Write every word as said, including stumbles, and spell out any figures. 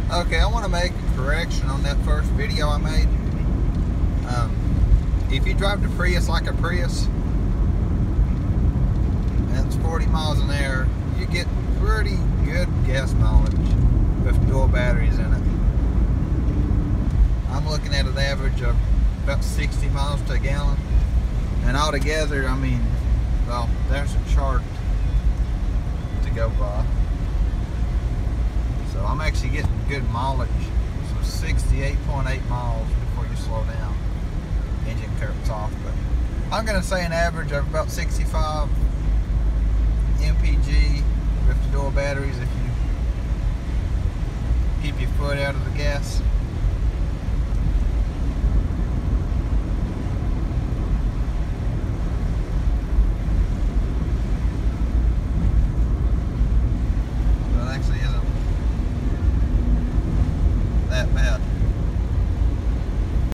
Okay, I want to make a correction on that first video I made. Um, if you drive the Prius like a Prius, and it's forty miles an hour, you get pretty good gas mileage with dual batteries in it. I'm looking at an average of about sixty miles to a gallon. And altogether, I mean, well, there's a chart to go by. So I'm actually getting good mileage. So sixty-eight point eight miles before you slow down. Engine cuts off. But I'm going to say an average of about sixty-five M P G with the dual batteries if you keep your foot out of the gas. Well, it actually isn't that bad.